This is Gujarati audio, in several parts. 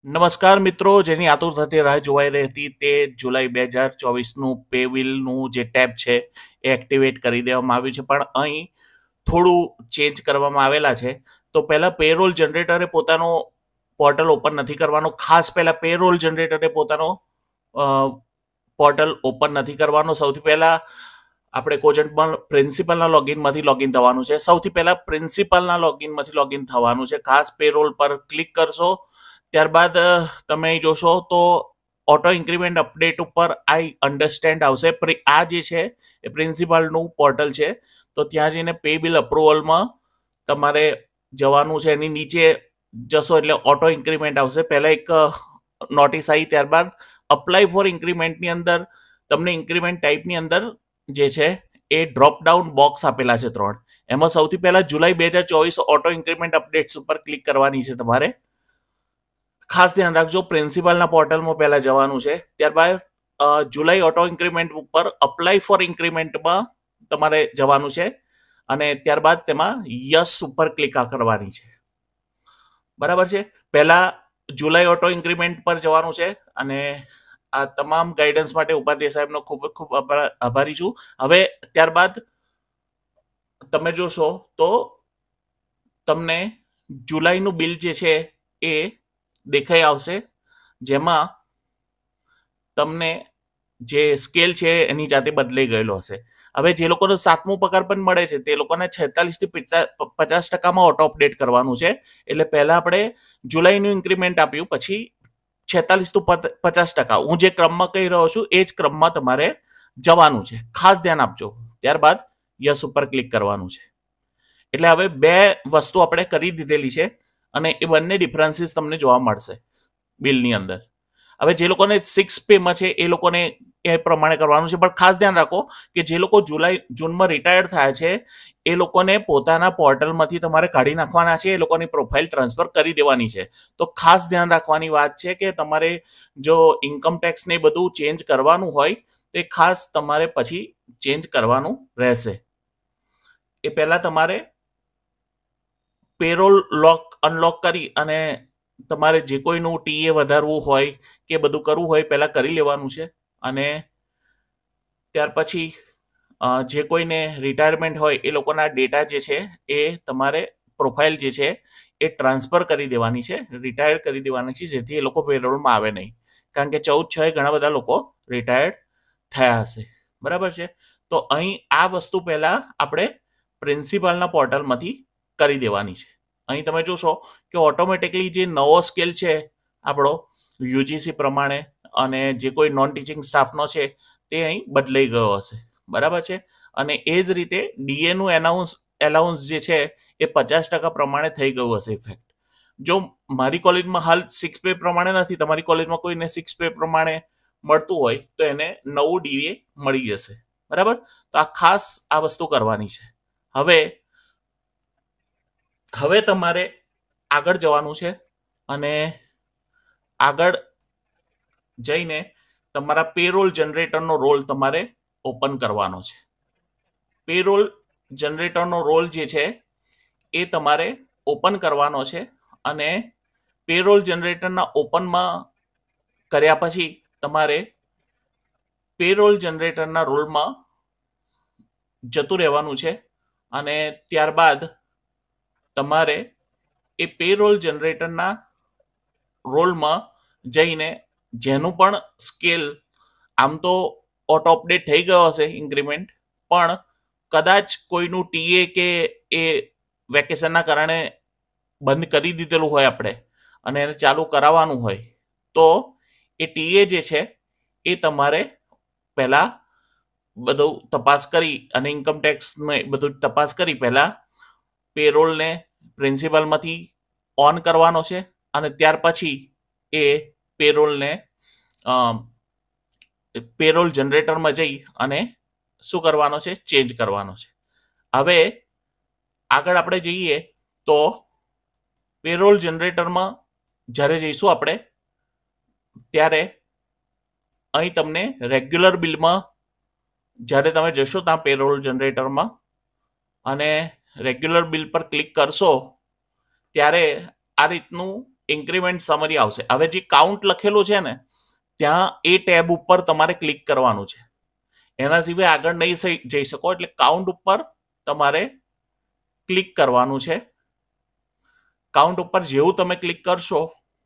નમસ્કાર મિત્રો, જેની આતુરતાથી રાહ જોવાઈ રહી હતી તે જુલાઈ 2024નું પે બિલનું જે ટેબ છે એ એક્ટિવેટ કરી દેવામાં આવ્યું છે, પણ અહીં થોડું ચેન્જ કરવામાં આવેલા છે. તો પહેલાં પેરોલ જનરેટરે પોતાનો પોર્ટલ ઓપન નથી કરવાનો. ખાસ પહેલાં પેરોલ જનરેટરે પોતાનો પોર્ટલ ઓપન નથી કરવાનો. સૌથી પહેલાં આપણે કોજન્ટમાં પ્રિન્સિપલના લોગિનમાંથી લોગિન થવાનું છે. સૌથી પહેલાં પ્રિન્સિપલના લોગિનમાંથી લોગિન થવાનું છે. ખાસ પેરોલ પર ક્લિક કરશો, ત્યારબાદ તમે જોશો તો ઓટો ઇન્ક્રીમેન્ટ અપડેટ ઉપર આઈ અન્ડરસ્ટેન્ડ આવશે. આ જે છે એ પ્રિન્સિપાલનું પોર્ટલ છે, તો ત્યાં જઈને પે બિલ અપ્રુવલમાં તમારે જવાનું છે. એની નીચે જશો એટલે ઓટો ઇન્ક્રીમેન્ટ આવશે. પહેલાં એક નોટિસ આવી, ત્યારબાદ અપ્લાય ફોર ઇન્ક્રીમેન્ટની અંદર તમને ઇન્ક્રીમેન્ટ ટાઈપની અંદર જે છે એ ડ્રોપ ડાઉન બોક્સ આપેલા છે 3. એમાં સૌથી પહેલાં જુલાઈ 2024 ઓટો ઇન્ક્રીમેન્ટ અપડેટ્સ ઉપર ક્લિક કરવાની છે તમારે. ખાસ ધ્યાન રાખજો, પ્રિન્સિપાલના પોર્ટલમાં પહેલાં જવાનું છે. ત્યારબાદ જુલાઈ ઓટો ઇન્ક્રીમેન્ટ ઉપર અપ્લાય ફોર ઇન્ક્રીમેન્ટમાં તમારે જવાનું છે અને ત્યારબાદ તેમાં યસ ઉપર ક્લિક કરવાની છે. બરાબર છે. પહેલાં જુલાઈ ઓટો ઇન્ક્રીમેન્ટ પર જવાનું છે અને આ તમામ ગાઈડન્સ માટે ઉપાધ્યાય સાહેબનો ખૂબ ખૂબ આભારી છું. હવે ત્યારબાદ તમે જોશો તો તમને જુલાઈનું બિલ જે છે એ દેખાઈ આવશે, જેમાં તમને જે સ્કેલ છે એની જાતે બદલાઈ ગયેલો હશે. હવે જે લોકોનો 7મો પગાર પણ મળે છે તે લોકોને 46 થી 50% ઓટો અપડેટ કરવાનું છે. એટલે પહેલા આપણે જુલાઈનું ઇન્ક્રીમેન્ટ આપ્યું, પછી 46 to 50%. હું જે ક્રમમાં કહી રહ્યો છું એ જ ક્રમમાં તમારે જવાનું છે. ખાસ ધ્યાન આપજો. ત્યારબાદ યસ ઉપર ક્લિક કરવાનું છે. એટલે હવે 2 વસ્તુ આપણે કરી દીધેલી છે અને એ બંને ડિફરન્સીસ તમને જોવા મળશે બિલની અંદર. હવે જે લોકોને 6 પેમાં છે એ લોકોને એ પ્રમાણે કરવાનું છે, પણ ખાસ ધ્યાન રાખો કે જે લોકો જૂનમાં રિટાયર્ડ થયા છે એ લોકોને પોતાના પોર્ટલમાંથી તમારે કાઢી નાખવાના છે. એ લોકોની પ્રોફાઇલ ટ્રાન્સફર કરી દેવાની છે. તો ખાસ ધ્યાન રાખવાની વાત છે કે તમારે જો ઇન્કમ ટેક્સ ને બધું ચેન્જ કરવાનું હોય તો એ ખાસ તમારે પછી ચેન્જ કરવાનું રહેશે. એ પહેલાં તમારે પેરોલ અનલોક કરી અને તમારે જે કોઈનું ટીએ વધારવું હોય કે બધું કરવું હોય પહેલાં કરી લેવાનું છે. અને ત્યાર પછી જે કોઈને રિટાયરમેન્ટ હોય એ લોકોના ડેટા જે છે એ તમારે પ્રોફાઇલ જે છે એ ટ્રાન્સફર કરી દેવાની છે, રિટાયર કરી દેવાની છે, જેથી એ લોકો પેરોલમાં આવે નહીં. કારણ કે 14/6 ઘણા બધા લોકો રિટાયર્ડ થયા હશે. બરાબર છે. તો અહીં આ વસ્તુ પહેલાં આપણે પ્રિન્સિપાલના પોર્ટલમાંથી કરી દેવાની છે. અહીં તમે જોશો કે ઓટોમેટિકલી જે નવો સ્કેલ છે આપણો યુજીસી પ્રમાણે અને જે કોઈ નોન ટીચિંગ સ્ટાફનો છે તે અહીં બદલાઈ ગયો હશે. બરાબર છે. અને એ જ રીતે ડીએનું એલાઉન્સ જે છે એ 50% પ્રમાણે થઈ ગયું હશે ઇફેક્ટ. જો મારી કોલેજમાં હાલ 6 પે પ્રમાણે નથી, તમારી કોલેજમાં કોઈને 6 પે પ્રમાણે મળતું હોય તો એને નવું ડીએ મળી જશે. બરાબર. તો આ ખાસ આ વસ્તુ કરવાની છે. હવે તમારે આગળ જવાનું છે અને આગળ જઈને તમારા પેરોલ જનરેટરનો રોલ તમારે ઓપન કરવાનો છે. પેરોલ જનરેટરનો રોલ જે છે એ તમારે ઓપન કરવાનો છે અને પેરોલ જનરેટરના ઓપનમાં કર્યા પછી તમારે પેરોલ જનરેટરના રોલમાં જતું રહેવાનું છે અને ત્યારબાદ તમારે એ પેરોલ જનરેટરના રોલમાં જઈને જેનું પણ સ્કેલ આમ તો ઓટો અપડેટ થઈ ગયો હશે ઇન્ક્રીમેન્ટ, પણ કદાચ કોઈનું ટીએ કે એ વેકેશનના કારણે બંધ કરી દીધેલું હોય આપણે અને એને ચાલુ કરાવવાનું હોય તો એ ટીએ જે છે એ તમારે પહેલાં બધું તપાસ કરી અને ઇન્કમ ટેક્સને બધું તપાસ કરી પહેલાં પેરોલને પ્રિન્સિપલમાંથી ઓન કરવાનો છે અને ત્યાર પછી એ પેરોલને પેરોલ જનરેટરમાં જઈ અને શું કરવાનો છે, ચેન્જ કરવાનો છે. હવે આગળ આપણે જઈએ તો પેરોલ જનરેટરમાં જ્યારે જઈશું આપણે ત્યારે અહીં તમને રેગ્યુલર બિલમાં જ્યારે તમે જશો ત્યાં પેરોલ જનરેટરમાં અને રેગ્યુલર બિલ પર ક્લિક કરશો ત્યારે આ રીતનું ઇન્ક્રીમેન્ટ સમરી આવશે. હવે જે કાઉન્ટ લખેલું છે ને ત્યાં એ ટેબ ઉપર તમારે ક્લિક કરવાનું છે. એના સિવાય આગળ નહીં જઈ શકો, એટલે કાઉન્ટ ઉપર તમારે ક્લિક કરવાનું છે. કાઉન્ટ ઉપર જેવું તમે ક્લિક કરશો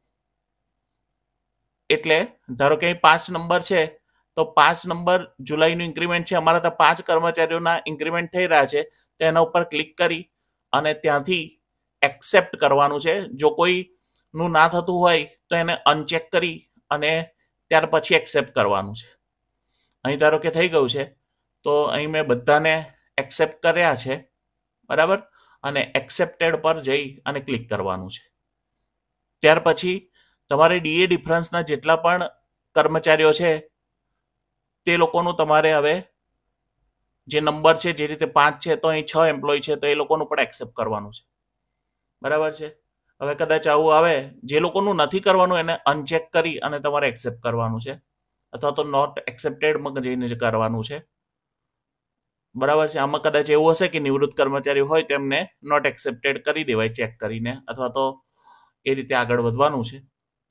એટલે ધારો કે 5 નંબર છે તો 5 નંબર જુલાઈનું ઇન્ક્રીમેન્ટ છે, અમારા તો 5 કર્મચારીઓના ઇન્ક્રીમેન્ટ થઈ રહ્યા છે, તો એના ઉપર ક્લિક કરી અને ત્યાંથી એક્સેપ્ટ કરવાનું છે. જો કોઈનું ના થતું હોય તો એને અનચેક કરી અને ત્યાર પછી એક્સેપ્ટ કરવાનું છે. અહીં ધારો કે થઈ ગયું છે તો અહીં મેં બધાને એક્સેપ્ટ કર્યા છે, બરાબર, અને એક્સેપ્ટેડ પર જઈ અને ક્લિક કરવાનું છે. ત્યાર પછી તમારે ડીએ ડિફરન્સના જેટલા પણ કર્મચારીઓ છે તે લોકોનું તમારે હવે જે નંબર છે, જે રીતે 5 છે તો અહીં 6 એમ્પ્લોય છે તો એ લોકોનું પણ એક્સેપ્ટ કરવાનું છે, બરાબર છે. હવે કદાચ આવું આવે, જે લોકોનું નથી કરવાનું એને અનચેક કરી અને તમારે એક્સેપ્ટ કરવાનું છે, અથવા તો નોટ એક્સેપ્ટેડમાં જઈને જ કરવાનું છે, બરાબર છે. આમાં કદાચ એવું હશે કે નિવૃત્ત કર્મચારી હોય તેમને નોટ એક્સેપ્ટેડ કરી દેવાય ચેક કરીને, અથવા તો એ રીતે આગળ વધવાનું છે.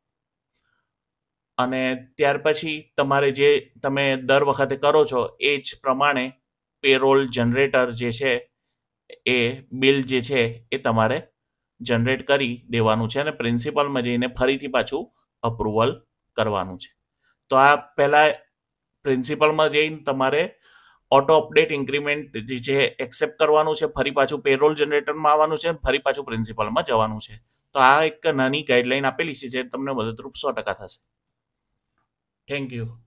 અને ત્યાર પછી તમારે જે તમે દર વખતે કરો છો એ જ પ્રમાણે પેરોલ જનરેટર જે છે એ બિલ જે છે એ તમારે જનરેટ કરી દેવાનું છે અને પ્રિન્સિપલમાં જઈને ફરીથી પાછું અપ્રુવલ કરવાનું છે. તો આ પહેલાં પ્રિન્સિપલમાં જઈને તમારે ઓટો અપડેટ ઇન્ક્રીમેન્ટ જે છે એક્સેપ્ટ કરવાનું છે, ફરી પાછું પેરોલ જનરેટરમાં આવવાનું છે, ફરી પાછું પ્રિન્સિપલમાં જવાનું છે. તો આ એક નાની ગાઈડલાઈન આપેલી છે જે તમને મદદરૂપ 100% થશે. Thank you.